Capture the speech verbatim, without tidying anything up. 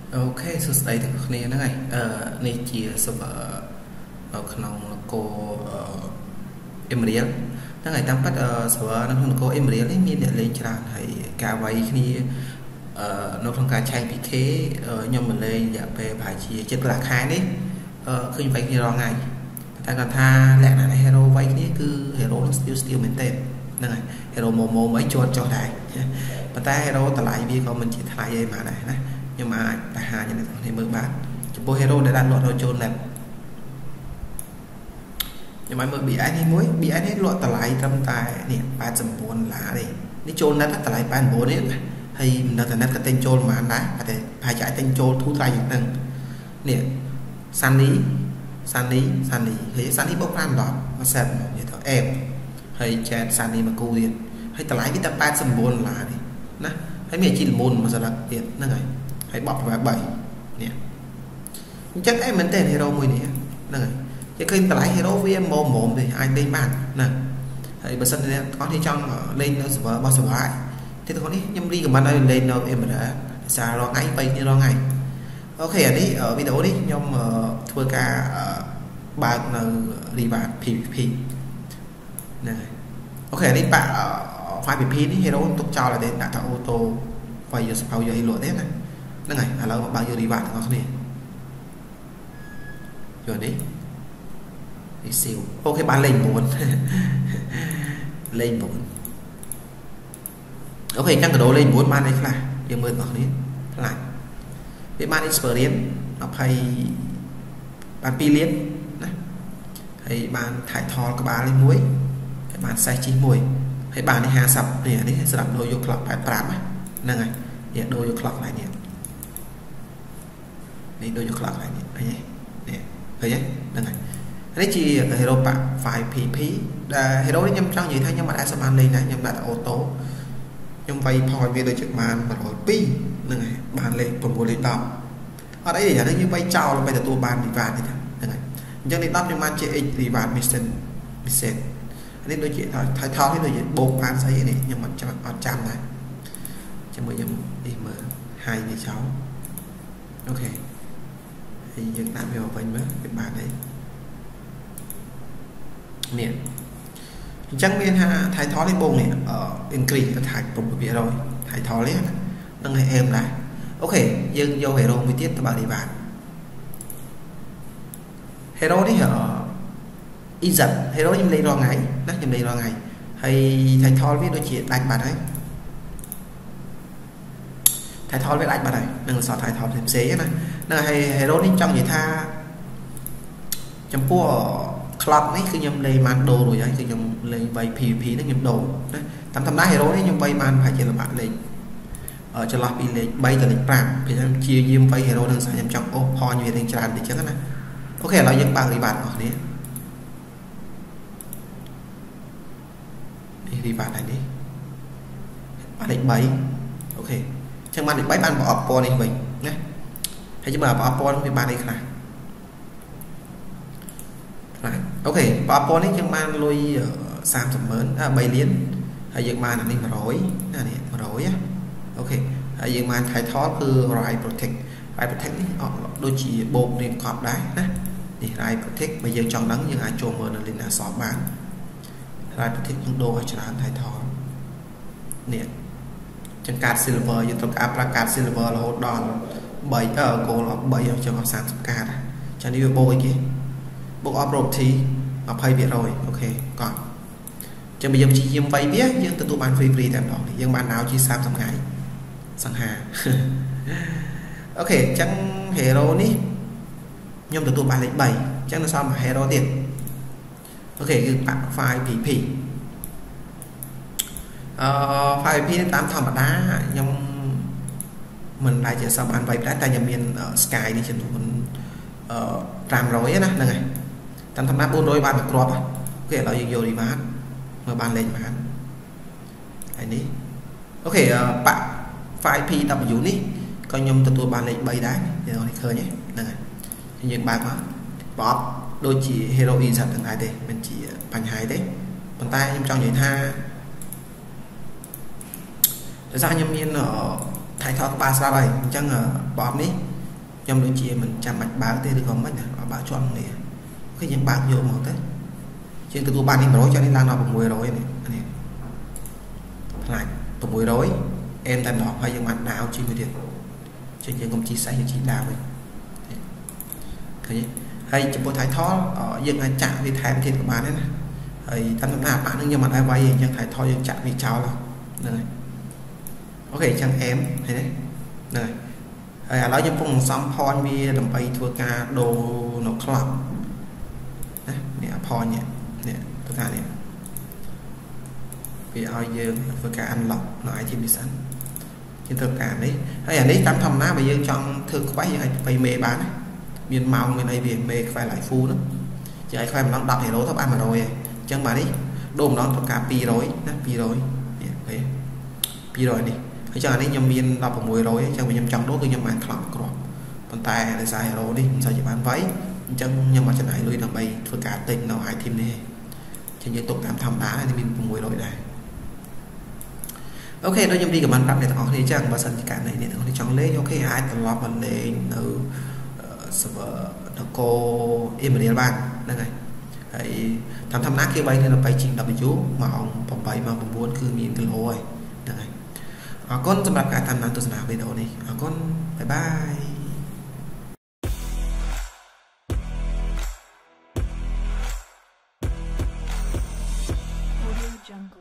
Ok, số đây thì có này này, này chia server ởក្នុងcô Emriel ហ្នឹងហើយតាមពិត server នៅក្នុងcô Emriel នេះមានអ្នកលេងច្រើនហើយការវាយគ្នានៅក្នុងការឆែក pê ca ខ្ញុំមកលេងរយៈពេលប្រហែលជាជិតកន្លះខែនេះឃើញវាយគ្នារាល់ថ្ងៃតែគាត់ថាលក្ខណៈ hero វាយគ្នាគឺ hero នឹង still still មែនទេហ្នឹងហើយ hero ម៉ូម៉ូអីជាប់ចុះដែរប៉ុន្តែ hero តម្លៃវាក៏មិនជាថ្លៃអីមកដែរណាខ្ញុំអាចតែហាញអ្នកនេះមើលបានចំពោះ hero ដែលដាក់លក់នៅចូល lab ខ្ញុំឲ្យមើល bê ét នេះមួយ bê ét នេះលក់តម្លៃត្រឹមតែនេះแปดสิบเก้าដុល្លារទេនេះចូល net តម្លៃแปดสิบเก้าនេះហើយនៅតែ net ក៏ទិញចូលប្រហែលដែរតែប្រហែលជាអាចទិញចូលធូរថ្លៃជាងហ្នឹងនេះ Sunny Sunny Sunny ហើយ Sunny បូកfiveដុល្លារមកសេតមកនិយាយទៅអេបហើយ chat Sunny មកគូទៀតហើយតម្លៃវាតែแปดสิบเก้าដុល្លារនេះណាហើយមានជីលមុនមកស្លឹកទៀតហ្នឹងហើយហើយបបប្រហែល3នេះអញ្ចឹងអីមែនទេ hero មួយនេះហ្នឹងហើយគេឃើញតម្លៃ hero វាម៉ូម៉ូទេអាចលេងបានណាហើយបើសិនជាអ្នកទាំងអស់នេះចង់លេងនៅ server របស់ server ទីទាំងអស់នេះខ្ញុំ recommend ឲ្យលេងនៅ Emerald សាររងថ្ងៃបីនេះរងថ្ងៃអូខេអានេះវីដេអូនេះខ្ញុំធ្វើការបើកនៅ Reward พี วี พี ណាអូខេអានេះបាក់ file พี พี នេះ hero ទុកចោលឲ្យទេដាក់ថា auto វាយយកសភៅយកអីលក់ទេណាហ្នឹងហើយឥឡូវមកបើកយក Reward ទាំងអស់គ្នាយកនេះនេះស៊ីវអូខេបានលេខ9លេខ9អូខេអញ្ចឹងកដោលេខ9បានអីខ្លះយើងមើលទាំងអស់គ្នាខ្លាចវាបាន experience 20បាន2លានណាហើយបាន title ក្បាលនេះមួយហើយបាន size ជីមួយហើយបាននេះ50នេះនេះសម្រាប់ដូរយក clock 85ហ្នឹងហើយនេះដូរយក clock ឡើងនេះនេះដូរយក clock ឡើងនេះឃើញទេនេះឃើញទេហ្នឹងហើយនេះជា hero pack fiveพี พี ដែល hero នេះខ្ញុំចង់និយាយថាខ្ញុំមិនអាចសម្បានលេងដែរខ្ញុំដាក់តែ auto ខ្ញុំវាយ point វាដូចជាបានone oh twoហ្នឹងហើយបានលេខnineលេខtenអត់អីទេយ៉ាងនេះយើងវាយចោលទៅទទួលបាន reward ទេហ្នឹងហើយអញ្ចឹងលេខtenខ្ញុំបានជា x reward mission mission នេះដូចជា title នេះដូចជាបូកបានស្អីនេះខ្ញុំអត់ចាំអត់ចាំដែរជាមួយខ្ញុំនេះមើល hai នេះចោលអូខេហើយយើងដាក់វាមកវិញមើលវាបានអីនេះអញ្ចឹងមានថា title នេះបងនេះ increase ទៅថាnine percent title នេះនឹងឲ្យអេមដែរអូខេយើងយក hero មួយទៀតទៅបើ reward hero នេះ Izat hero ខ្ញុំលេងរាល់ថ្ងៃណាខ្ញុំលេងរាល់ថ្ងៃហើយ title វាដូចជាដាច់បាត់ហើយ title វាដាច់បាត់ហើយនឹងអក្សរ title ផ្សេងៗណាហ្នឹងហើយ hero នេះចង់និយាយថាចំពោះ club នេះគឺខ្ញុំលេងបានដូររួចហើយគឺខ្ញុំលេងវាយ พี វី พี នេះខ្ញុំដូរណាតាមធម្មតា hero នេះខ្ញុំវាយបានប្រហែលជាលំបាកលេខចន្លោះពីលេខ3ទៅលេខfiveពេលខ្ញុំជាយាមវាយ hero នឹងខ្ញុំចង់អូស point វារៀងច្រើនតិចចឹងណាអូខេឥឡូវយើងបើក reward អស់គ្នានេះ reward ហើយនេះបានលេខ3អូខេអញ្ចឹងបានលេខ3បានប្រអប់ពណ៌នេះវិញណាហើយយើងមើលប្រអប់ពណ៌នេះវាបានអីខ្លះអូខេប្រអប់ពណ៌នេះយើងបានលុយ30ម៉ឺន3លានហើយយើងបានអានេះone hundredណានេះone hundredណាអូខេហើយយើងបាន title គឺ right protect right protect នេះអត់ដូចជាបូករៀងកប់ដែរណានេះ right protect បើយើងចង់ដឹងយើងអាចចូលមើលនៅ link ណាសបាន right protect យើងដូរឲ្យច្រើន title នេះចឹងកាត silver យើងត្រូវការប្រើកាត silver រហូតដល់3អឺ gold 3ចឹងអស់30កាតចឹងនេះវាបូកអីគេបូក property twenty percent អូខេកត់ចឹងបើយើងព្យាយាមវាយវាយើងទទួលបាន free free តែម្ដងយើងបាន now ជាthirtyថ្ងៃសង្ហាអូខេចឹង hero នេះខ្ញុំទទួលបានលេខthreeចឹងនៅសល់មួយ hero ទៀតអូខេគឺប៉ាក់ fiveพี พี អឺ fiveพี នេះតាមធម្មតាខ្ញុំមិនដែរជាសពបានវាយដែរតែខ្ញុំមាន sky នេះចំនួនអឺfive hundredណាហ្នឹងហើយតាមធម្មតាfour hundredបានមួយគ្រាប់អូខេឥឡូវយើងយក reward មើលបានលេខបានហើយនេះអូខេប៉ាក់ fiveพี ดับเบิลยู នេះក៏ខ្ញុំទទួលបានលេខthreeដែរយើងនេះឃើញហ្នឹងហើយយើងបើកមកប្រអប់ដូចជា hero Izat ទាំងដែរទេមិនជាបញ្ហាទេប៉ុន្តែខ្ញុំចង់និយាយថាដោយសារខ្ញុំមាន title ក្បាលស្រាប់ហើយអញ្ចឹងប្រអប់នេះ trong đôi chị mình chạm mạch báo tên được còn mất nè báo cho anh này cái những bạn vô một tới trên từ ban em rối cho nên là nó bằng mùi rối này lại bằng mùi rối em thành đỏ hay những mặt nào chi mới được trên những công ty xây những chị đào vậy hay chụp bộ thái thó ở những anh chạm vì thèm trên của bạn đấy hay tăng nào bạn nhưng mà ai quay nhưng thái thó những chạm vì cháu là này ok chẳng em hay đấy này hay nói cho phong xăm phòn vì làm bay thua ca đồ nó club nè phòn nhỉ nè tất cả này vì ao dương với cả anh lọc nó ai chim đi sẵn trên thực cả đấy hay là đấy tắm thầm ná bây giờ trong thực quay hay phải mê bán miền màu người này về mê phải lại phu đó chứ ai khoai mà nó đọc thì lỗ thấp ăn mà rồi chẳng mà đi đôm nó tất cả pi rồi pi rồi pi rồi đi hay cho anh nhầm miền đọc vào mùi rồi chẳng bị nhầm trong đó tôi nhầm ăn club còn còn tay để xài rồi đi sao chỉ bán váy chân nhưng mà chân này lui làm bay với cả tình nào hai thêm đi trên những tục cảm thầm đá thì mình mùi rồi này ok đó nhầm đi của bạn bạn để họ thấy chẳng và sân cả này để họ thấy trong lấy ok ai tầm lọt mình lên từ server nó cô em ở địa bàn đây này hãy thầm thầm nát kia bay nên là bay trình đập với chú mà ông phòng bay màผมmuốnคือมีน kilo rồi đây con สำหรับการทำงานตัวสนามวิดีโอนี้con bye bye